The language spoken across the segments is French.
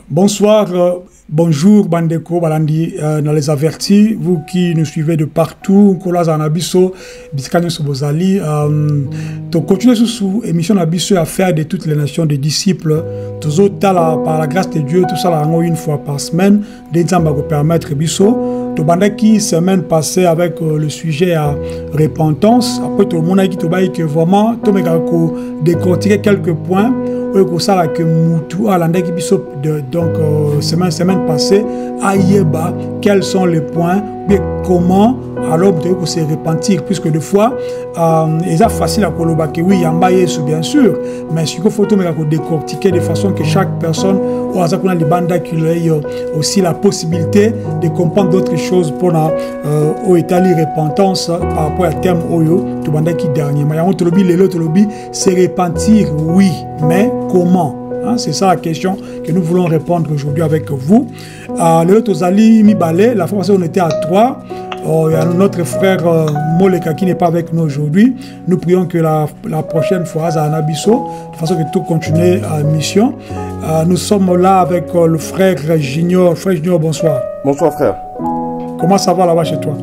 Bonsoir, bonjour Bandeko Balandi, dans les avertis, vous qui nous suivez de partout, Kolas Anabiso, Biskanyo Sobozali, to continuer sous émission Nabiso à faire de toutes les nations des disciples, toujours par la grâce de Dieu, tout ça là une fois par semaine, des temps va vous permettre Biso. To Bandaki semaine passée avec le sujet à repentance, après tout le monde a dit que vraiment, tout le monde a décortiqué quelques points. Que Moutou a donc semaine passée à Yeba, quels sont les points et comment alors vous se repentir, puisque des fois il est facile à colobaquer, oui, Yamba Yesu bien sûr, mais il faut décortiquer de façon que chaque personne ou à les bandes ait aussi la possibilité de comprendre d'autres choses pour au Italie repentance par rapport à terme Oyo, tout banda qui dernier. Mais on te le dit, c'est repentir, oui, mais comment? C'est ça la question que nous voulons répondre aujourd'hui avec vous. Le Tozali Mibale, la fois passée on était à 3. Il y a notre frère Moleka qui n'est pas avec nous aujourd'hui. Nous prions que la prochaine fois, à Anabiso, de façon que tout continue à mission. Nous sommes là avec le frère Junior. Frère Junior, bonsoir. Bonsoir frère. Comment ça va là-bas chez toi?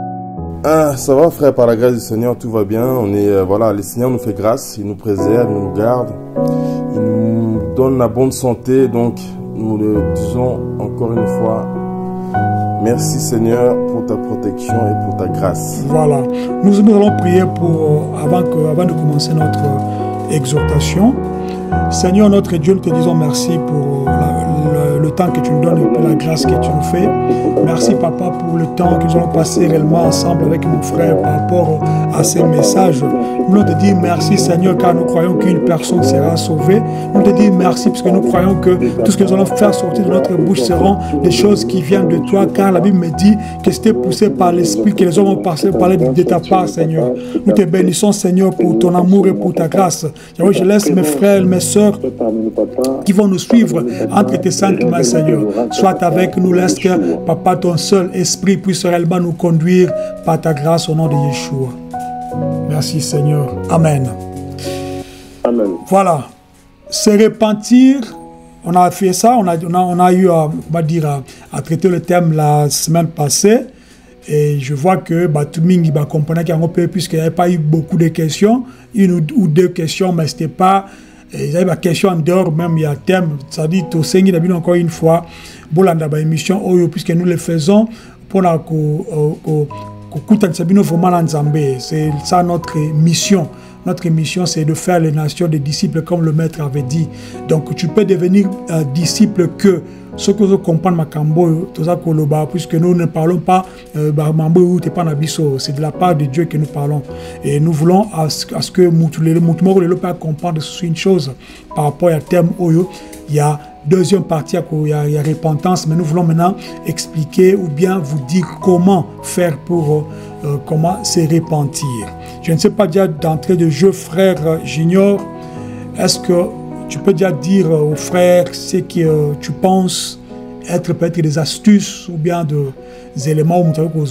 Ça va frère, par la grâce du Seigneur, tout va bien. On est, voilà, le Seigneur nous fait grâce, il nous préserve, il nous garde, il nous donne la bonne santé. Donc nous le disons encore une fois. Merci Seigneur pour ta protection et pour ta grâce. Voilà. Nous allons prier pour, avant de commencer notre exhortation. Seigneur notre Dieu, nous te disons merci pour le temps que tu nous donnes et pour la grâce que tu nous fais. Merci Papa pour le temps que nous allons passer réellement ensemble avec mon frère par rapport à ces messages. Nous voulons te dire merci Seigneur car nous croyons qu'une personne sera sauvée. Nous te disons merci parce que nous croyons que tout ce que nous allons faire sortir de notre bouche seront des choses qui viennent de toi, car la Bible me dit que c'était poussé par l'Esprit que les hommes ont parlé de ta part Seigneur. Nous te bénissons Seigneur pour ton amour et pour ta grâce. Je laisse mes frères, mes sœurs qui vont nous suivre entre tes saintes mains Seigneur. Sois avec nous, laisse que Papa ton seul esprit puisse réellement nous conduire par ta grâce au nom de Yeshua. Merci Seigneur. Amen. Amen. Voilà. Se repentir, on a fait ça, on a eu on va dire, à traiter le thème la semaine passée. Et je vois que tout le monde comprenait qu'il y a un peu, puisqu'il n'y avait pas eu beaucoup de questions, une ou deux questions, mais ce n'était pas. Il y avait des questions en dehors, même il y a un thème, c'est-à-dire que Seigneur a encore une fois, émission, puisque nous le faisons pour c'est ça notre mission. Notre mission, c'est de faire les nations des disciples comme le Maître avait dit. Donc, tu peux devenir disciple que ce que je comprends, puisque nous ne parlons pas, c'est de la part de Dieu que nous parlons. Et nous voulons à ce que nous puissions comprendre une chose par rapport à terme Oyo. Il y a deuxième partie, il y a repentance, mais nous voulons maintenant expliquer ou bien vous dire comment faire pour comment se repentir. Je ne sais pas déjà d'entrée de jeu, frère Junior, est-ce que tu peux déjà dire aux frères ce que tu penses être peut-être des astuces ou bien des éléments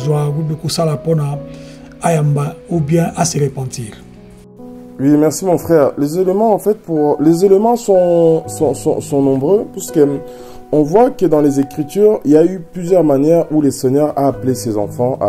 ou bien à se repentir? Oui, merci mon frère. Les éléments, en fait, les éléments sont nombreux, puisque on voit que dans les Écritures, il y a eu plusieurs manières où le Seigneur a appelé ses enfants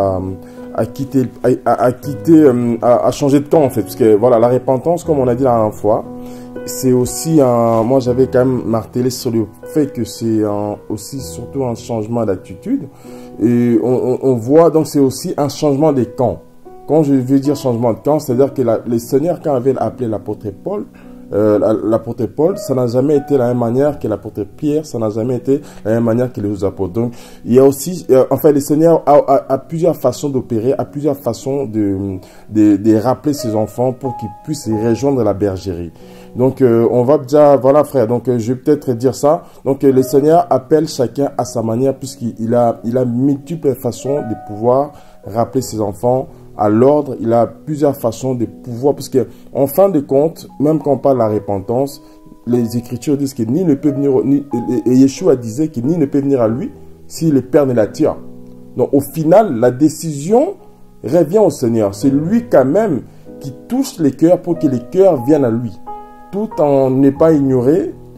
à changer de camp, en fait. Parce que, voilà, la repentance, comme on a dit la dernière fois, c'est aussi moi, j'avais quand même martelé sur le fait que c'est aussi surtout un changement d'attitude. Et on voit, donc, c'est aussi un changement des camps. Quand je veux dire changement de camp, c'est-à-dire que le Seigneur, quand il avait appelé l'apôtre Paul, ça n'a jamais été la même manière que l'apôtre Pierre, ça n'a jamais été la même manière que les autres apôtres. Donc, il y a aussi, enfin, le Seigneur a plusieurs façons d'opérer, a plusieurs façons de rappeler ses enfants pour qu'ils puissent rejoindre la bergerie. Donc, on va déjà, voilà frère, donc je vais peut-être dire ça. Donc, le Seigneur appelle chacun à sa manière, puisqu'il a multiples façons de pouvoir rappeler ses enfants à l'ordre. Il a plusieurs façons de pouvoir, parce que en fin de compte, même quand on parle de la repentance, les Écritures disent que ni ne peut venir, et Yeshua disait que ni ne peut venir à lui si le Père ne l'attire. Donc au final, la décision revient au Seigneur. C'est lui quand même qui touche les cœurs pour que les cœurs viennent à lui, tout en n'est pas ignoré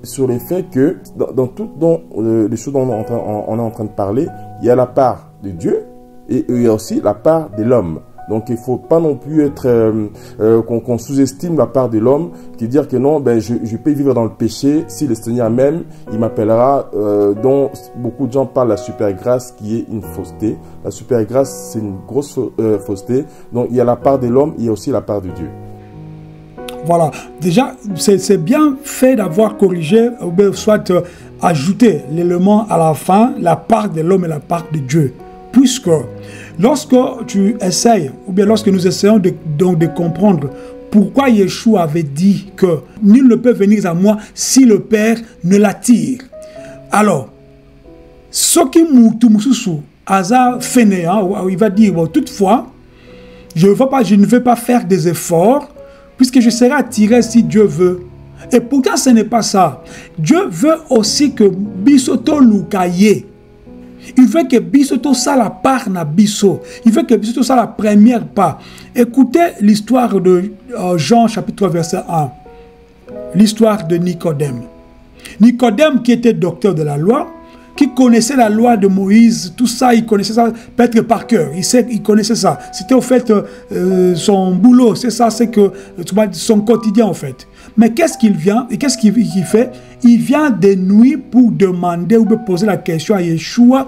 sur le fait que dans toutes les choses dont on est en train de parler, il y a la part de Dieu et il y a aussi la part de l'homme. Donc il ne faut pas non plus être qu'on sous-estime la part de l'homme, qui dire que non, ben, je peux vivre dans le péché, si le Seigneur m'aime, il m'appellera, dont beaucoup de gens parlent de la super grâce qui est une fausseté. La super grâce, c'est une grosse fausseté. Donc il y a la part de l'homme, il y a aussi la part de Dieu. Voilà, déjà, c'est bien fait d'avoir corrigé, ou bien soit ajouté l'élément à la fin, la part de l'homme et la part de Dieu. Puisque lorsque tu essayes, ou bien lorsque nous essayons de comprendre pourquoi Yeshua avait dit que nul ne peut venir à moi si le Père ne l'attire. Alors, ce qui moutoumoussou, Aza fainéant, il va dire, bon, toutefois, je ne vais pas faire des efforts, puisque je serai attiré si Dieu veut. Et pourtant, ce n'est pas ça. Dieu veut aussi que Bisoto Lukaye. Il veut que Bisoto ça la part na Biso. Il veut que Bisoto ça la première part. Écoutez l'histoire de Jean chapitre 3 verset 1. L'histoire de Nicodème. Nicodème qui était docteur de la loi, qui connaissait la loi de Moïse, tout ça, il connaissait ça peut-être par cœur. Il connaissait ça. C'était au fait son boulot, c'est ça, c'est que son quotidien en fait. Mais qu'est-ce qu'il vient et qu'est-ce qu'il fait? Il vient de nuit pour demander ou poser la question à Yeshua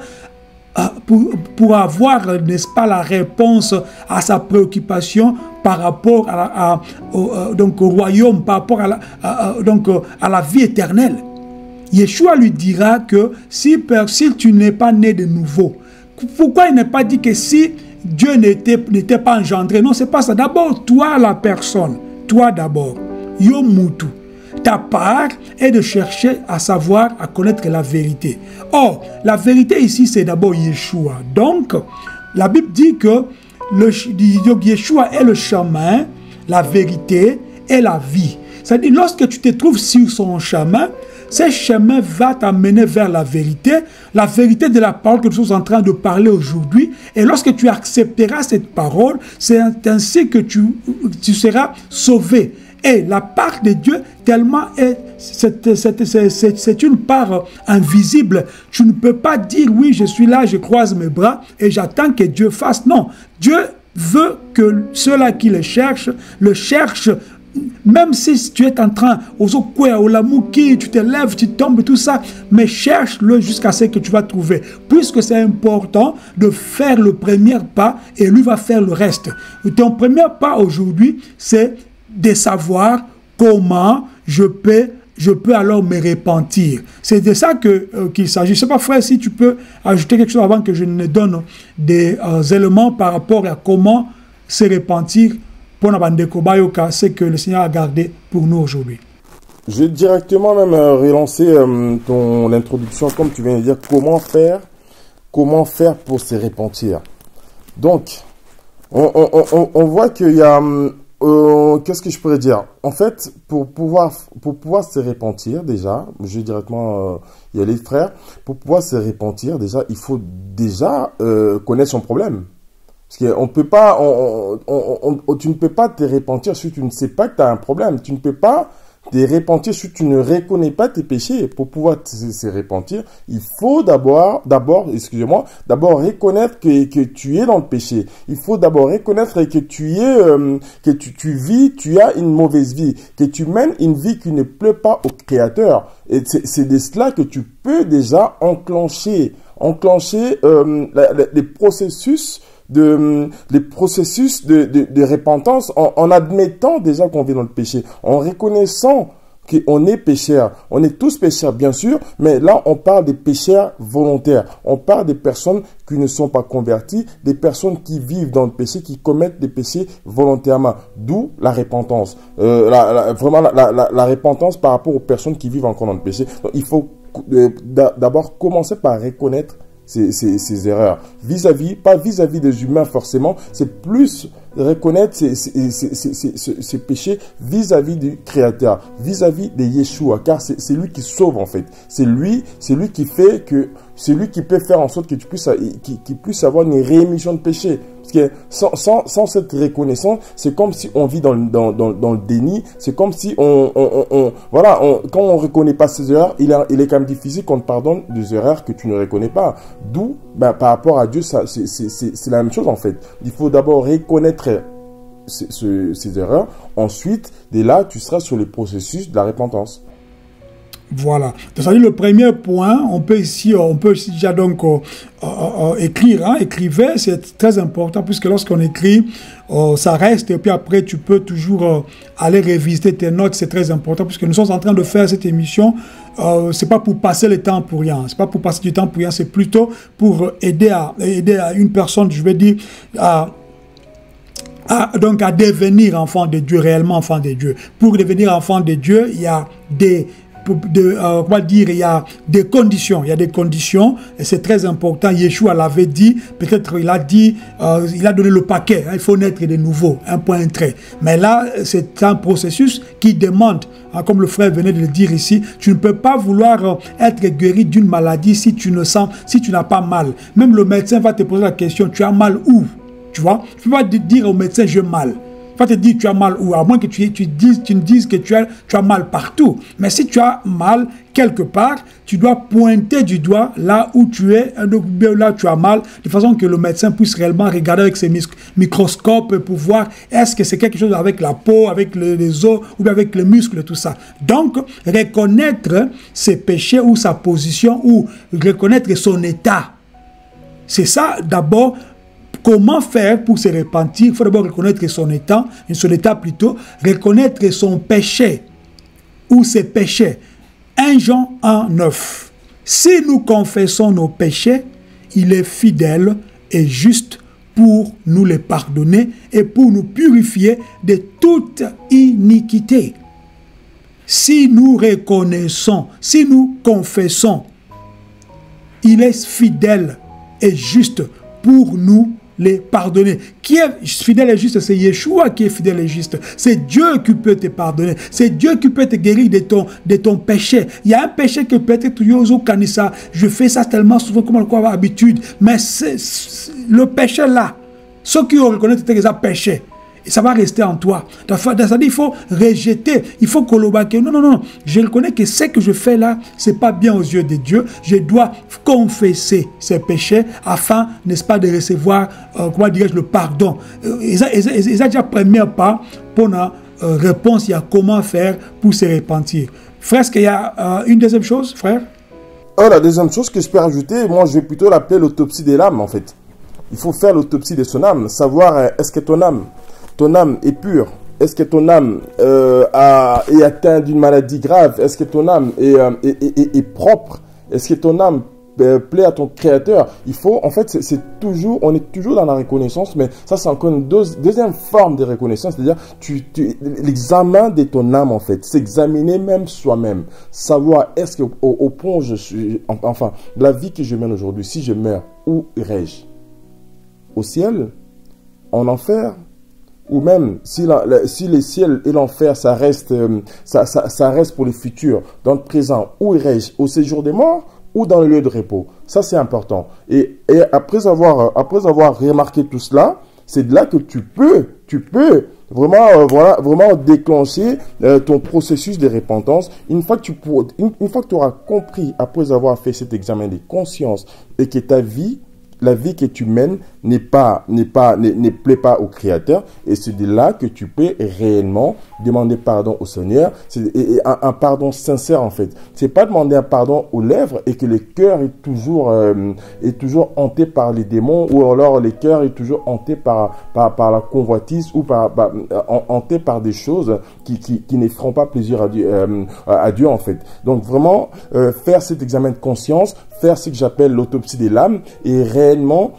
pour avoir, n'est-ce pas, la réponse à sa préoccupation par rapport donc au royaume, par rapport à la vie éternelle. Yeshua lui dira que si tu n'es pas né de nouveau, pourquoi il n'est pas dit que si Dieu n'était pas engendré? Non, c'est pas ça. D'abord, toi, la personne, toi d'abord, yo mutu. Ta part est de chercher à savoir, à connaître la vérité. Or, la vérité ici, c'est d'abord Yeshua. Donc, la Bible dit que Yeshua est le chemin, la vérité et la vie. C'est-à-dire, lorsque tu te trouves sur son chemin, ce chemin va t'amener vers la vérité de la parole que nous sommes en train de parler aujourd'hui. Et lorsque tu accepteras cette parole, c'est ainsi que tu seras sauvé. Et la part de Dieu, tellement c'est une part invisible. Tu ne peux pas dire, oui, je suis là, je croise mes bras et j'attends que Dieu fasse. Non, Dieu veut que ceux-là qui le cherchent, même si tu es en train, tu te lèves, tu tombes, tout ça, mais cherche-le jusqu'à ce que tu vas trouver. Puisque c'est important de faire le premier pas et lui va faire le reste. Ton premier pas aujourd'hui, c'est de savoir comment je peux alors me repentir. C'est de ça qu'il s'agit. Je ne sais pas, frère, si tu peux ajouter quelque chose avant que je ne donne des éléments par rapport à comment se repentir pour ce que le Seigneur a gardé pour nous aujourd'hui. Je vais directement même relancer ton introduction, comme tu viens de dire, comment faire pour se repentir. Donc, on voit qu'il y a... qu'est-ce que je pourrais dire? En fait, pour pouvoir se repentir, déjà, je vais directement y aller, frère. Pour pouvoir se repentir, déjà, il faut déjà connaître son problème. Parce qu'on peut pas, tu ne peux pas te repentir si tu ne sais pas que tu as un problème. Tu ne peux pas te repentir si tu ne reconnais pas tes péchés. Pour pouvoir se repentir, il faut d'abord reconnaître que tu es dans le péché. Il faut d'abord reconnaître que tu as une mauvaise vie, que tu mènes une vie qui ne plaît pas au Créateur. Et c'est de cela que tu peux déjà enclencher les processus de repentance en admettant déjà qu'on vit dans le péché, en reconnaissant qu'on est pécheur. On est tous pécheurs, bien sûr, mais là, on parle des pécheurs volontaires. On parle des personnes qui ne sont pas converties, des personnes qui vivent dans le péché, qui commettent des péchés volontairement. D'où la repentance. Vraiment, la repentance par rapport aux personnes qui vivent encore dans le péché. Donc, il faut d'abord commencer par reconnaître ces erreurs. Pas vis-à-vis des humains forcément, c'est plus reconnaître ses péchés vis-à-vis du Créateur, vis-à-vis de Yeshua, car c'est lui qui sauve en fait. C'est lui qui fait que, c'est lui qui peut faire en sorte que tu puisses, qu'il puisse avoir une rémission de péché. Parce que sans cette reconnaissance, c'est comme si on vit dans le déni. C'est comme si voilà, quand on reconnaît pas ses erreurs, il est quand même difficile qu'on te pardonne des erreurs que tu ne reconnais pas. D'où, par rapport à Dieu, c'est la même chose en fait. Il faut d'abord reconnaître ces erreurs. Ensuite, dès là, tu seras sur le processus de la repentance. Voilà. C'est-à-dire le premier point, on peut ici déjà donc écrire, hein, écrivez, c'est très important puisque lorsqu'on écrit, ça reste et puis après tu peux toujours aller révisiter tes notes, c'est très important puisque nous sommes en train de faire cette émission, c'est pas pour passer le temps pour rien, c'est pas pour passer du temps pour rien, c'est plutôt pour aider à une personne, je vais dire, donc à devenir enfant de Dieu, réellement enfant de Dieu. Pour devenir enfant de Dieu, il y a il y a des conditions. Il y a des conditions et c'est très important. Yeshua l'avait dit, peut-être il a dit, il a donné le paquet. Hein, il faut naître de nouveau, un point, un trait. Mais là, c'est un processus qui demande, hein, comme le frère venait de le dire ici, tu ne peux pas vouloir être guéri d'une maladie si tu n'as pas mal. Même le médecin va te poser la question, tu as mal où? Tu vois, tu ne peux pas dire au médecin, j'ai mal. Il va te dire tu as mal où, à moins que tu ne dises que tu as mal partout. Mais si tu as mal quelque part, tu dois pointer du doigt là où tu es, là où tu as mal, de façon que le médecin puisse réellement regarder avec ses microscopes pour voir est-ce que c'est quelque chose avec la peau, avec les os ou avec les muscles, tout ça. Donc, reconnaître ses péchés ou sa position ou reconnaître son état. C'est ça d'abord. Comment faire pour se repentir? Il faut d'abord reconnaître son état plutôt, reconnaître son péché ou ses péchés. 1 Jean 1:9. Si nous confessons nos péchés, il est fidèle et juste pour nous les pardonner et pour nous purifier de toute iniquité. Si nous reconnaissons, si nous confessons, il est fidèle et juste pour nous les pardonner. Qui est fidèle et juste? C'est Yeshua qui est fidèle et juste. C'est Dieu qui peut te pardonner. C'est Dieu qui peut te guérir de ton péché. Il y a un péché que peut-être je fais ça tellement souvent comme on a l'habitude. Mais le péché là, ceux qui ont reconnu que ça péché, et ça va rester en toi. C'est-à-dire il faut rejeter, il faut que non, je reconnais que ce que je fais là, c'est pas bien aux yeux de Dieu. Je dois confesser ces péchés afin, n'est-ce pas, de recevoir, le pardon. Ils ont déjà premier pas pour une réponse, il y a comment faire pour se repentir. Frère, est-ce qu'il y a une deuxième chose, frère? La deuxième chose que je peux ajouter, moi je vais plutôt l'appeler l'autopsie de l'âme en fait. Il faut faire l'autopsie de son âme, savoir est-ce que ton âme est pure? Est-ce que ton âme est atteinte d'une maladie grave? Est-ce que ton âme est propre? Est-ce que ton âme plaît à ton Créateur? Il faut, en fait, on est toujours dans la reconnaissance, mais ça c'est encore une deuxième forme de reconnaissance, c'est-à-dire l'examen de ton âme en fait, s'examiner même soi-même, savoir est-ce que au point où je suis, enfin, la vie que je mène aujourd'hui, si je meurs, où irai-je? Au ciel? En enfer? Ou même si le ciel et l'enfer, ça reste pour le futur, dans le présent, où irai-je? Au séjour des morts ou dans le lieu de repos? Ça, c'est important. Et après avoir remarqué tout cela, c'est de là que tu peux vraiment déclencher ton processus de repentance. Une fois que tu auras compris, après avoir fait cet examen de conscience, et que la vie que tu mènes ne plaît pas au Créateur, et c'est de là que tu peux réellement demander pardon au Seigneur, et un pardon sincère en fait. C'est pas demander un pardon aux lèvres et que le cœur est toujours hanté par les démons, ou alors le cœur est toujours hanté par la convoitise, ou hanté par des choses qui ne feront pas plaisir à Dieu en fait. Donc vraiment faire cet examen de conscience, faire ce que j'appelle l'autopsie de l'âme, et réellement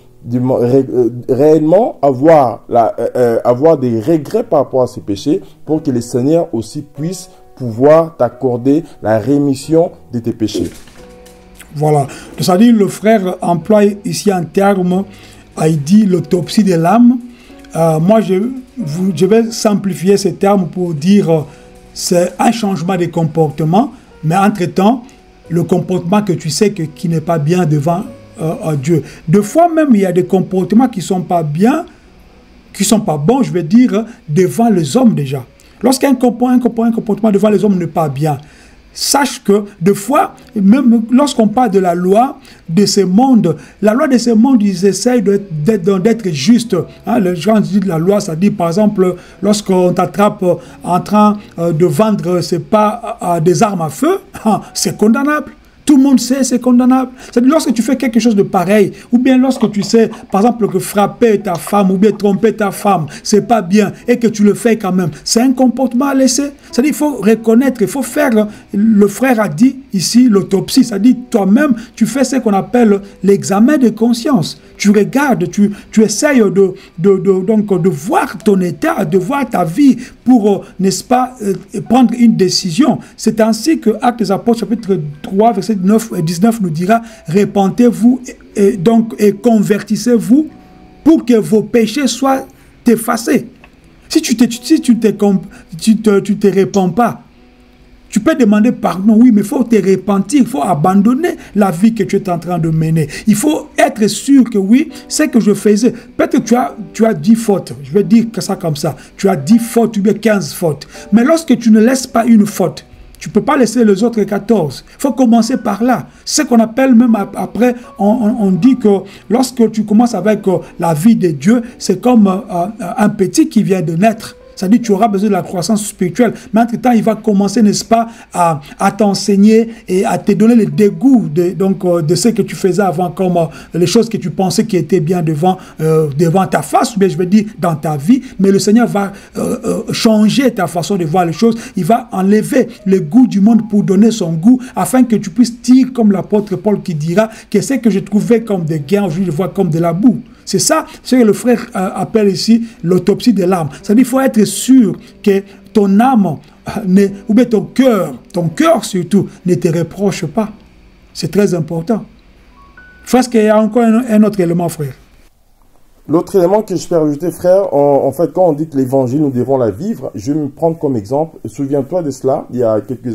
avoir des regrets par rapport à ces péchés, pour que le Seigneur aussi puisse pouvoir t'accorder la rémission de tes péchés. Voilà. C'est-à-dire le frère emploie ici un terme, il dit l'autopsie de l'âme. moi, je vais simplifier ces termes pour dire c'est un changement de comportement, mais entre-temps, le comportement que tu sais qui n'est pas bien devant Dieu. Des fois même, il y a des comportements qui ne sont pas bien, qui ne sont pas bons, je vais dire, devant les hommes déjà. Lorsqu'un comportement devant les hommes n'est pas bien, sache que des fois, même lorsqu'on parle de la loi de ce monde, la loi de ce monde, ils essayent d'être justes. Hein, les gens disent la loi, ça dit par exemple, lorsqu'on t'attrape en train de vendre, c'est pas des armes à feu, c'est condamnable. Tout le monde sait, c'est condamnable. C'est-à-dire, lorsque tu fais quelque chose de pareil, ou bien lorsque tu sais, par exemple, que frapper ta femme, ou bien tromper ta femme, c'est pas bien, et que tu le fais quand même, c'est un comportement à laisser. C'est-à-dire, il faut reconnaître, il faut faire, le frère a dit ici, l'autopsie. C'est-à-dire, toi-même, tu fais ce qu'on appelle l'examen de conscience. Tu regardes, tu essayes de voir ton état, de voir ta vie pour, n'est-ce pas, prendre une décision. C'est ainsi que Actes des Apôtres, chapitre 3, verset 9 et 19 nous dira, repentez-vous et convertissez-vous pour que vos péchés soient effacés. Si tu te répands pas, tu peux demander pardon, oui, mais il faut te repentir, il faut abandonner la vie que tu es en train de mener. Il faut être sûr que oui, c'est que je faisais. Peut-être que tu as 10 fautes, je vais dire que ça comme ça. Tu as 10 fautes ou bien 15 fautes. Mais lorsque tu ne laisses pas une faute, tu ne peux pas laisser les autres 14. Il faut commencer par là. Ce qu'on appelle même après, on dit que lorsque tu commences avec la vie de Dieu, c'est comme un petit qui vient de naître. C'est-à-dire que tu auras besoin de la croissance spirituelle. Mais entre-temps, il va commencer, n'est-ce pas, à t'enseigner et à te donner le dégoût de ce que tu faisais avant, comme les choses que tu pensais qui étaient bien devant ta face, ou bien je vais dire dans ta vie. Mais le Seigneur va changer ta façon de voir les choses. Il va enlever le goût du monde pour donner son goût, afin que tu puisses dire, comme l'apôtre Paul qui dira, que ce que je trouvais comme des gains, aujourd'hui je vois comme de la boue. C'est ça ce que le frère appelle ici l'autopsie de l'âme. C'est-à-dire qu'il faut être sûr que ton âme, ou bien ton cœur surtout, ne te reproche pas. C'est très important. Parce qu'il y a encore un autre élément, frère. L'autre élément que je peux rajouter, frère, en fait, quand on dit que l'évangile, nous devons la vivre, je vais me prendre comme exemple. Souviens-toi de cela, il y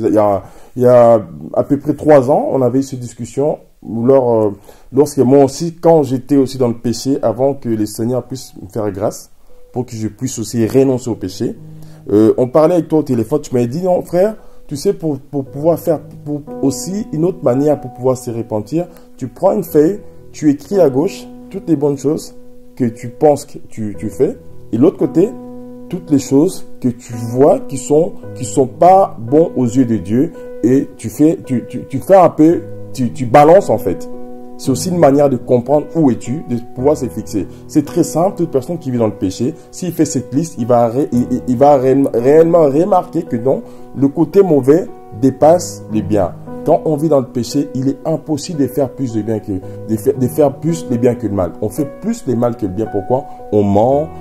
a à peu près 3 ans, on avait eu cette discussion. Lorsque moi aussi, quand j'étais aussi dans le péché, avant que le Seigneur puisse me faire grâce, pour que je puisse aussi renoncer au péché, on parlait avec toi au téléphone, tu m'avais dit, non frère, tu sais, pour pouvoir faire aussi une autre manière pour pouvoir se repentir, tu prends une feuille, tu écris à gauche toutes les bonnes choses que tu penses que tu fais, et l'autre côté, toutes les choses que tu vois qui sont pas bons aux yeux de Dieu, et tu fais un peu, tu balances en fait. C'est aussi une manière de comprendre où es-tu, de pouvoir se fixer. C'est très simple, toute personne qui vit dans le péché, s'il fait cette liste, il va réellement remarquer que non, le côté mauvais dépasse les biens. Quand on vit dans le péché, il est impossible de faire plus de bien de faire plus de bien que le mal. On fait plus le mal que le bien. Pourquoi? On ment,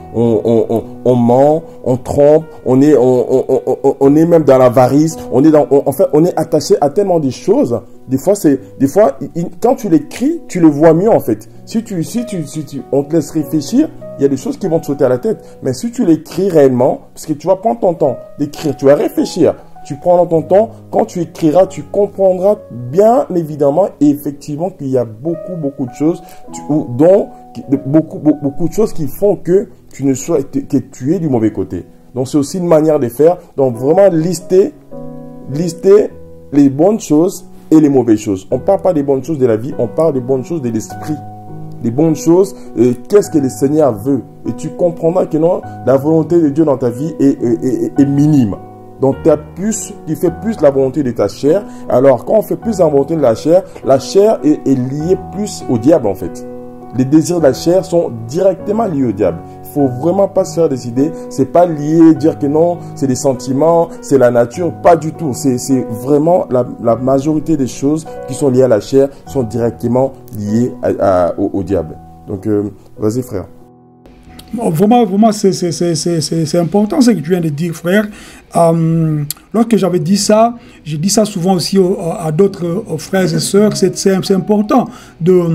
on trompe, on est même dans l'avarice, on est attaché à tellement de choses. Des fois, quand tu l'écris, tu le vois mieux en fait. Si on te laisse réfléchir, il y a des choses qui vont te sauter à la tête. Mais si tu l'écris réellement, parce que tu vas prendre ton temps d'écrire, tu vas réfléchir. Tu prends ton temps, quand tu écriras, tu comprendras bien évidemment et effectivement qu'il y a beaucoup de choses, beaucoup de choses qui font que tu es du mauvais côté. Donc c'est aussi une manière de faire. Donc vraiment lister les bonnes choses et les mauvaises choses. On ne parle pas des bonnes choses de la vie, on parle des bonnes choses de l'esprit. Les bonnes choses, qu'est-ce que le Seigneur veut. Et tu comprendras que non, la volonté de Dieu dans ta vie est minime. Donc, tu fais plus la volonté de ta chair. Alors, quand on fait plus la volonté de la chair est liée plus au diable, en fait. Les désirs de la chair sont directement liés au diable. Il ne faut vraiment pas se faire des idées. Ce n'est pas lié, dire que non, c'est des sentiments, c'est la nature. Pas du tout. C'est vraiment la majorité des choses qui sont liées à la chair sont directement liées au diable. Donc, vas-y, frère. Vraiment, c'est important ce que tu viens de dire, frère. Lorsque j'avais dit ça, j'ai dit ça souvent aussi à d'autres frères et sœurs. C'est important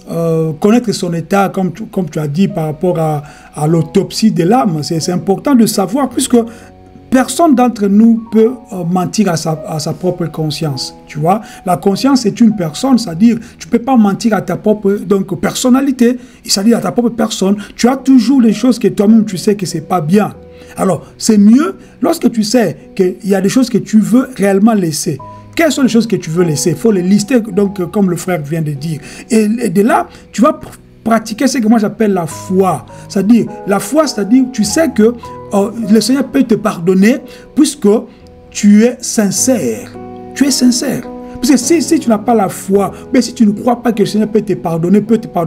connaître son état, comme tu as dit, par rapport à l'autopsie de l'âme. C'est important de savoir, puisque personne d'entre nous peut mentir à sa propre conscience. Tu vois, la conscience est une personne, c'est-à-dire tu ne peux pas mentir à ta propre personnalité, c'est-à-dire à ta propre personne. Tu as toujours les choses que toi-même tu sais que ce n'est pas bien. Alors, c'est mieux lorsque tu sais qu'il y a des choses que tu veux réellement laisser. Quelles sont les choses que tu veux laisser? Il faut les lister, donc, comme le frère vient de dire. Et de là, tu vas pratiquer ce que moi j'appelle la foi. C'est-à-dire, la foi, c'est-à-dire, tu sais que le Seigneur peut te pardonner puisque tu es sincère. Tu es sincère. Parce que si tu n'as pas la foi, mais si tu ne crois pas que le Seigneur peut te pardonner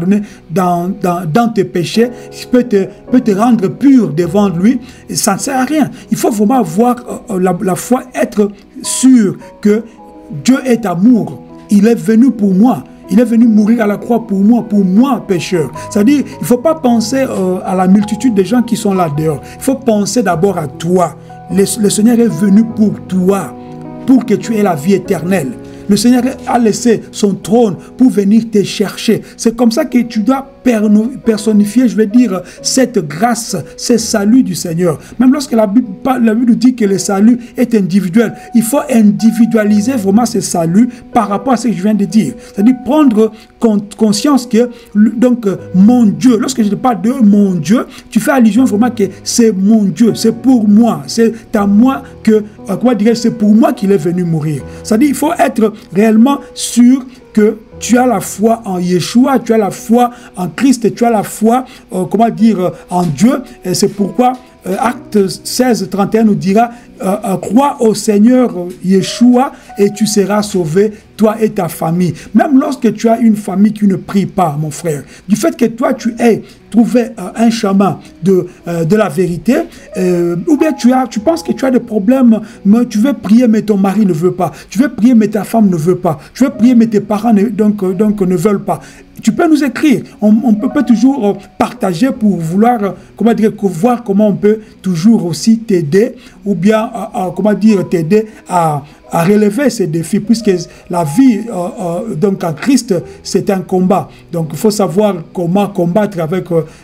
dans tes péchés, peut te rendre pur devant lui, et ça ne sert à rien. Il faut vraiment avoir la foi, être sûr que Dieu est amour. Il est venu pour moi. Il est venu mourir à la croix pour moi, pécheur. C'est-à-dire, il ne faut pas penser à la multitude de gens qui sont là dehors. Il faut penser d'abord à toi. Le Seigneur est venu pour toi, pour que tu aies la vie éternelle. Le Seigneur a laissé son trône pour venir te chercher. C'est comme ça que tu dois personnifier, je vais dire, cette grâce, ce salut du Seigneur. Même lorsque la Bible nous dit que le salut est individuel, il faut individualiser vraiment ce salut par rapport à ce que je viens de dire. C'est-à-dire prendre conscience que, donc, mon Dieu, lorsque je te parle de mon Dieu, tu fais allusion vraiment que c'est mon Dieu, c'est pour moi, c'est à moi que, comment dirais-je, c'est pour moi qu'il est venu mourir. C'est-à-dire, il faut être réellement sûr que tu as la foi en Yeshua, tu as la foi en Christ, tu as la foi, comment dire, en Dieu. Et c'est pourquoi Acte 16, 31 nous dira, crois au Seigneur Yeshua et tu seras sauvé, toi et ta famille. Même lorsque tu as une famille qui ne prie pas, mon frère, du fait que toi tu aies trouvé un chemin de la vérité, ou bien tu penses que tu as des problèmes, mais tu veux prier mais ton mari ne veut pas, tu veux prier mais ta femme ne veut pas, tu veux prier mais tes parents ne veulent pas. Tu peux nous écrire, on peut toujours partager pour vouloir, comment dire, voir comment on peut toujours aussi t'aider, ou bien, comment dire, t'aider à relever ces défis, puisque la vie donc en Christ, c'est un combat. Donc il faut savoir comment combattre avec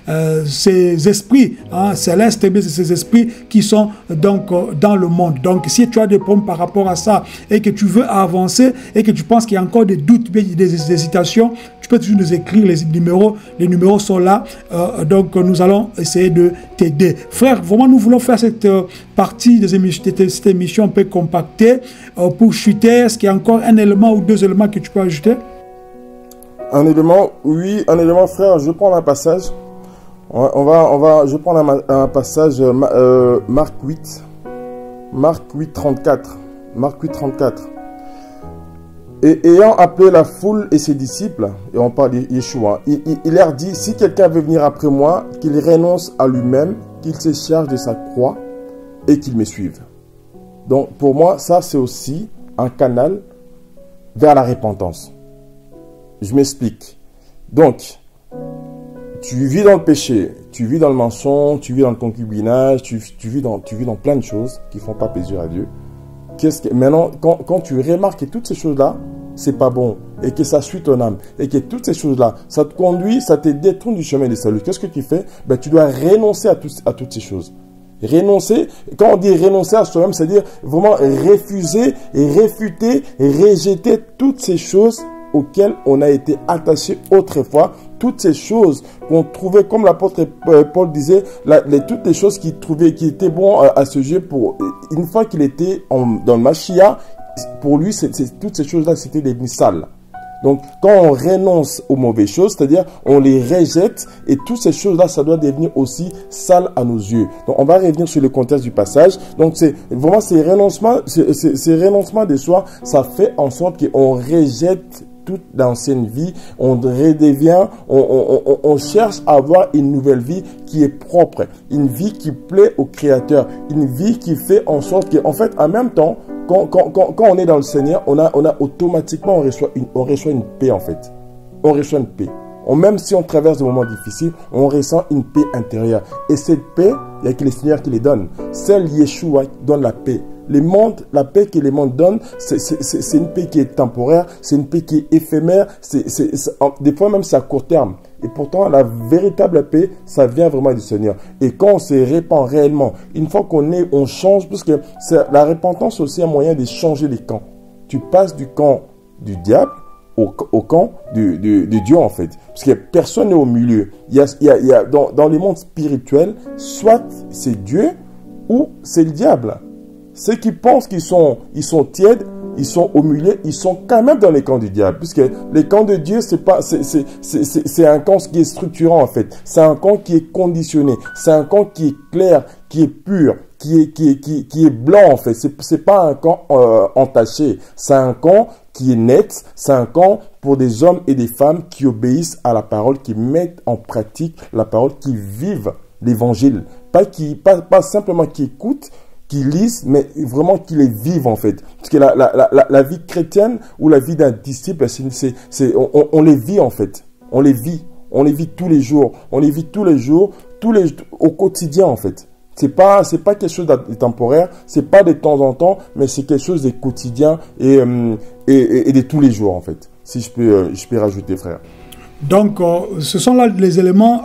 ces esprits célestes, mais ces esprits qui sont donc dans le monde. Donc si tu as des problèmes par rapport à ça et que tu veux avancer et que tu penses qu'il y a encore des doutes, des hésitations, tu peux toujours nous écrire, les numéros sont là, donc nous allons essayer de t'aider. Frère, vraiment nous voulons faire cette partie de cette émission un peu compactée pour chuter. Est-ce qu'il y a encore un élément ou deux éléments que tu peux ajouter? Un élément, oui, un élément, frère, je prends un passage. Je prends un passage, Marc 8, 34. Marc 8, 34. Et ayant appelé la foule et ses disciples, et on parle de Yeshua, il leur dit, si quelqu'un veut venir après moi, qu'il renonce à lui-même, qu'il se charge de sa croix et qu'il me suive. Donc pour moi, ça c'est aussi un canal vers la repentance. Je m'explique. Donc, tu vis dans le péché, tu vis dans le mensonge, tu vis dans le concubinage, tu vis dans plein de choses qui ne font pas plaisir à Dieu. Maintenant, quand tu remarques que toutes ces choses-là, c'est pas bon, et que ça suit ton âme, et que toutes ces choses-là, ça te conduit, ça te détourne du chemin du salut, qu'est-ce que tu fais? Ben, tu dois renoncer à toutes ces choses. Renoncer, quand on dit renoncer à soi-même, c'est-à-dire vraiment refuser, et réfuter, et rejeter toutes ces choses auxquelles on a été attaché autrefois, toutes ces choses qu'on trouvait, comme l'apôtre Paul disait, toutes les choses qu'il trouvait qui étaient bons à ce sujet, une fois qu'il était dans le Mashiach, pour lui, toutes ces choses-là, c'était devenu sales. Donc, quand on renonce aux mauvaises choses, c'est-à-dire on les rejette, et toutes ces choses-là, ça doit devenir aussi sale à nos yeux. Donc, on va revenir sur le contexte du passage. Donc, c'est vraiment ces renoncements de soi, ça fait en sorte qu'on rejette toute l'ancienne vie, on redevient, on cherche à avoir une nouvelle vie qui est propre, une vie qui plaît au Créateur, une vie qui fait en sorte qu'en fait, en même temps, quand on est dans le Seigneur, on a automatiquement, on reçoit une paix en fait. On reçoit une paix. Même si on traverse des moments difficiles, on ressent une paix intérieure. Et cette paix, il n'y a que le Seigneur qui les donne. Seul Yeshua donne la paix. La paix que les mondes donnent, c'est une paix qui est temporaire, c'est une paix qui est éphémère, des fois même c'est à court terme. Et pourtant, la véritable paix, ça vient vraiment du Seigneur. Et quand on se répand réellement, une fois on change, parce que la repentance est aussi un moyen de changer les camps. Tu passes du camp du diable au camp de Dieu, en fait. Parce que personne n'est au milieu. Il y a dans les mondes spirituels, soit c'est Dieu ou c'est le diable. Ceux qui pensent qu'ils sont tièdes, ils sont au milieu, ils sont quand même dans les camps du diable. Puisque les camps de Dieu, c'est un camp qui est structurant, en fait. C'est un camp qui est conditionné. C'est un camp qui est clair, qui est pur, qui est blanc, en fait. C'est pas un camp entaché. C'est un camp qui est net. C'est un camp pour des hommes et des femmes qui obéissent à la parole, qui mettent en pratique la parole, qui vivent l'évangile. Pas simplement qui écoutent, qui lisent, mais vraiment qui les vivent, en fait. Parce que la vie chrétienne ou la vie d'un disciple, on les vit, en fait. On les vit. On les vit tous les jours. On les vit tous les jours, au quotidien, en fait. C'est pas quelque chose de temporaire, c'est pas de temps en temps, mais c'est quelque chose de quotidien et de tous les jours, en fait. Si je peux rajouter, frère. Donc, ce sont là les éléments,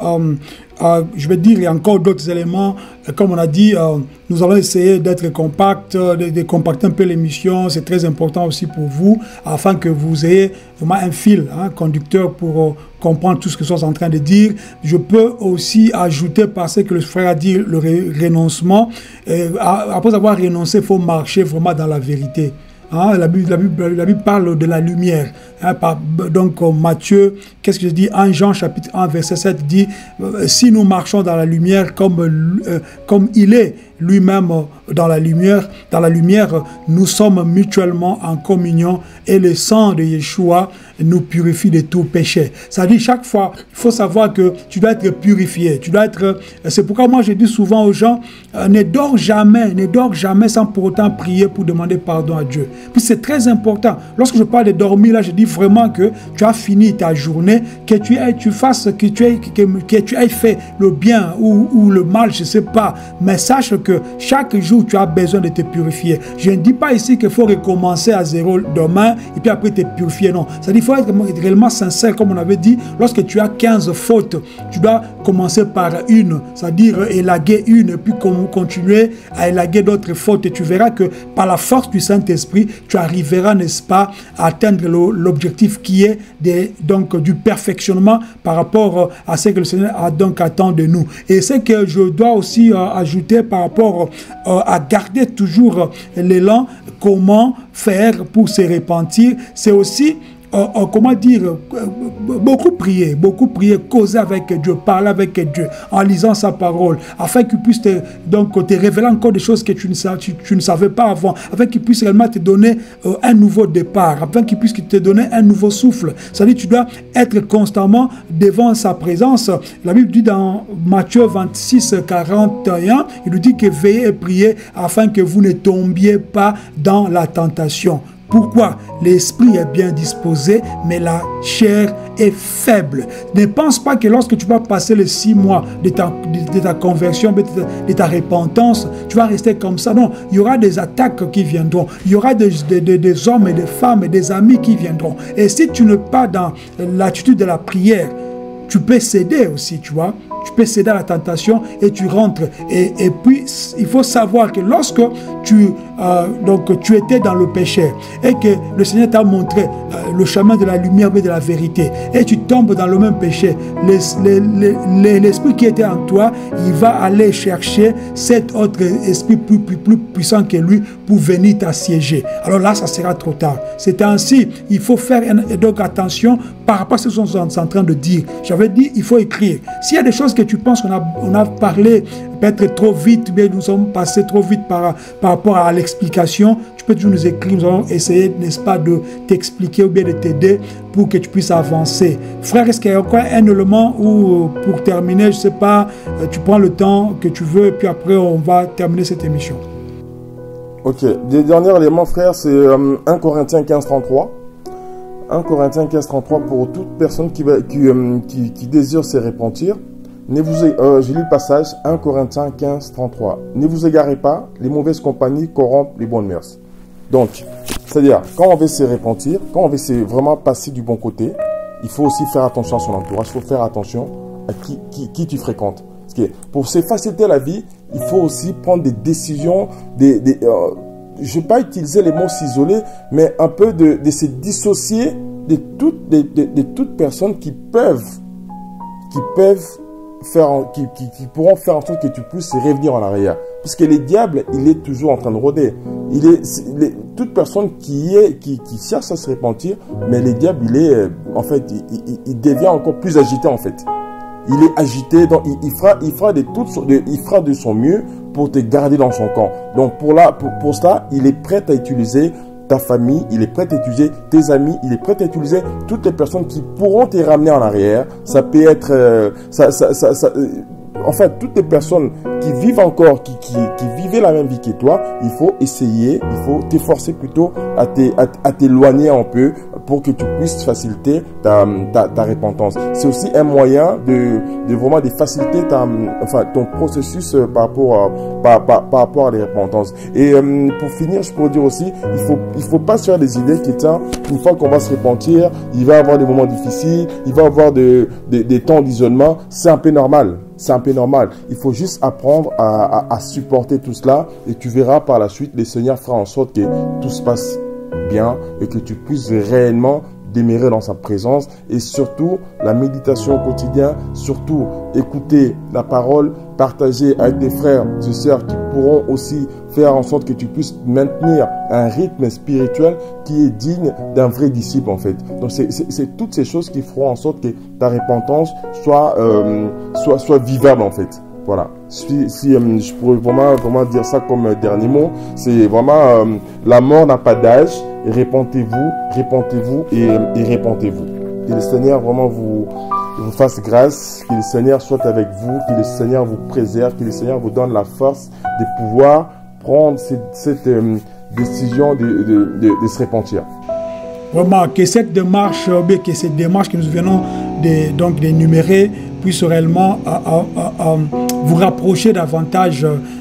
je vais dire, il y a encore d'autres éléments. Comme on a dit, nous allons essayer d'être compacts, de compacter un peu l'émission. C'est très important aussi pour vous, afin que vous ayez vraiment un fil conducteur pour comprendre tout ce que nous sommes en train de dire. Je peux aussi ajouter, parce que le frère a dit, le renoncement. Après avoir renoncé, il faut marcher vraiment dans la vérité. La Bible parle de la lumière. Donc Matthieu, qu'est-ce que je dis? En Jean chapitre 1 verset 7 dit, si nous marchons dans la lumière comme il est lui-même dans la lumière, nous sommes mutuellement en communion et le sang de Yeshua nous purifie de tout péché. Ça dit chaque fois, il faut savoir que tu dois être purifié. C'est pourquoi moi je dis souvent aux gens, ne dors jamais sans pour autant prier pour demander pardon à Dieu. Puis c'est très important. Lorsque je parle de dormir, là, je dis vraiment que tu as fini ta journée, que tu aies fait le bien ou le mal, je ne sais pas. Mais sache que chaque jour, tu as besoin de te purifier. Je ne dis pas ici qu'il faut recommencer à zéro demain et puis après te purifier. Non. C'est-à-dire qu'il faut être réellement sincère, comme on avait dit. Lorsque tu as 15 fautes, tu dois commencer par une, c'est-à-dire élaguer une et puis continuer à élaguer d'autres fautes. Et tu verras que par la force du Saint-Esprit, tu arriveras, n'est-ce pas, à atteindre l'objectif qui est donc du perfectionnement par rapport à ce que le Seigneur a donc attend de nous. Et ce que je dois aussi ajouter par rapport à garder toujours l'élan, comment faire pour se repentir, c'est aussi comment dire, beaucoup prier, causer avec Dieu, parler avec Dieu, en lisant sa parole, afin qu'il puisse te révéler encore des choses que tu ne savais pas avant, afin qu'il puisse réellement te donner un nouveau départ, afin qu'il puisse te donner un nouveau souffle. C'est-à-dire que tu dois être constamment devant sa présence. La Bible dit dans Matthieu 26, 41, il nous dit que veillez et priez afin que vous ne tombiez pas dans la tentation. Pourquoi? L'esprit est bien disposé, mais la chair est faible. Ne pense pas que lorsque tu vas passer les 6 mois de ta conversion, de ta repentance, tu vas rester comme ça. Non, il y aura des attaques qui viendront. Il y aura des hommes et des femmes et des amis qui viendront. Et si tu n'es pas dans l'attitude de la prière, tu peux céder aussi, tu vois. Tu peux céder à la tentation et tu rentres. Et puis, il faut savoir que lorsque tu étais dans le péché et que le Seigneur t'a montré le chemin de la lumière et de la vérité et tu tombes dans le même péché, l'esprit qui était en toi, il va aller chercher cet autre esprit plus puissant que lui pour venir t'assiéger. Alors là, ça sera trop tard. C'est ainsi, il faut faire donc attention par rapport à ce que nous sommes en train de dire. J'avais dit, il faut écrire. S'il y a des choses que tu penses qu'on a parlé peut-être trop vite, bien nous sommes passés trop vite par rapport à l'explication, tu peux toujours nous écrire, nous allons essayer, n'est-ce pas, de t'expliquer ou bien de t'aider pour que tu puisses avancer. Frère, est-ce qu'il y a encore un élément où, pour terminer, je ne sais pas, tu prends le temps que tu veux et puis après on va terminer cette émission. Ok, le dernier élément, frère, c'est 1 Corinthiens 15, 33. 1 Corinthiens 15, 33 pour toute personne qui désire se repentir. Je lis le passage 1 Corinthiens 15, 33. Ne vous égarez pas, les mauvaises compagnies corrompent les bonnes mœurs. Donc, c'est-à-dire, quand on veut se repentir, quand on veut vraiment passer du bon côté, il faut aussi faire attention à son entourage, il faut faire attention à qui tu fréquentes. Parce que pour se faciliter la vie, il faut aussi prendre des décisions, je ne vais pas utiliser les mots s'isoler, mais un peu de se dissocier de toutes personnes qui pourront faire en sorte que tu puisses revenir en arrière. Parce que le diable, il est toujours en train de rôder. Toute personne qui cherche à se repentir, mais le diable, il devient encore plus agité en fait. Il est agité, donc il fera de son mieux pour te garder dans son camp. Donc pour ça, il est prêt à utiliser ta famille, il est prêt à utiliser tes amis, il est prêt à utiliser toutes les personnes qui pourront te ramener en arrière. Ça peut être, toutes les personnes qui vivent encore, qui vivaient la même vie que toi, il faut essayer, il faut t'efforcer plutôt à t'éloigner un peu pour que tu puisses faciliter ta repentance. C'est aussi un moyen de vraiment de faciliter ton processus par rapport à la repentance. Et pour finir, je pourrais dire aussi, il faut pas se faire des idées qui, une fois qu'on va se repentir, il va y avoir des moments difficiles, il va y avoir des temps d'isolement. C'est un peu normal. C'est un peu normal. Il faut juste apprendre à supporter tout cela et tu verras par la suite, le Seigneur fera en sorte que tout se passe bien et que tu puisses réellement demeurer dans sa présence. Et surtout, la méditation au quotidien, surtout écouter la parole, partager avec tes frères et sœurs qui pourront aussi faire en sorte que tu puisses maintenir un rythme spirituel qui est digne d'un vrai disciple en fait. Donc c'est toutes ces choses qui feront en sorte que ta repentance soit vivable en fait. Voilà. Si je pourrais vraiment dire ça comme dernier mot, c'est vraiment la mort n'a pas d'âge. Repentez-vous et repentez-vous. Que le Seigneur vraiment vous fasse grâce, que le Seigneur soit avec vous, que le Seigneur vous préserve, que le Seigneur vous donne la force de pouvoir prendre cette décision de se repentir. Vraiment, que cette démarche que nous venons d'énumérer puisse réellement vous rapprocher davantage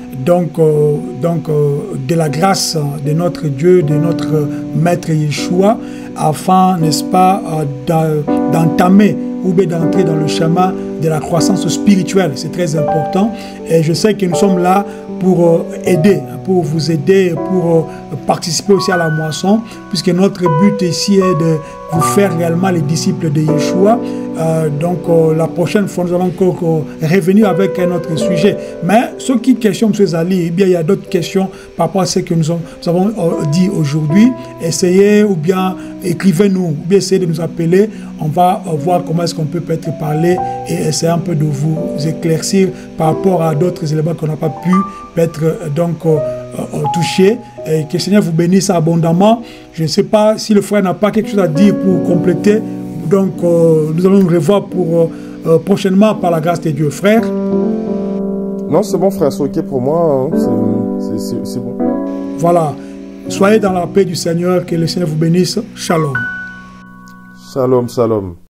de la grâce de notre Dieu, de notre Maître Yeshua, afin, n'est-ce pas, d'entamer ou bien d'entrer dans le chemin de la croissance spirituelle. C'est très important. Et je sais que nous sommes là pour aider, pour vous aider, pour participer aussi à la moisson, puisque notre but ici est de vous faire réellement les disciples de Yeshua. La prochaine fois, nous allons encore revenir avec un autre sujet. Mais ce qui questionne M. Zali, eh bien, il y a d'autres questions par rapport à ce que nous avons dit aujourd'hui. Essayez ou bien écrivez-nous, ou bien essayez de nous appeler. On va voir comment est-ce qu'on peut peut-être parler et essayer un peu de vous éclaircir par rapport à d'autres éléments qu'on n'a pas pu peut-être toucher. Et que le Seigneur vous bénisse abondamment. Je ne sais pas si le frère n'a pas quelque chose à dire pour compléter. Donc, nous allons nous revoir prochainement par la grâce de Dieu. Frère? Non, c'est bon, frère. C'est OK pour moi. C'est bon. Voilà. Soyez dans la paix du Seigneur. Que le Seigneur vous bénisse. Shalom. Shalom, shalom.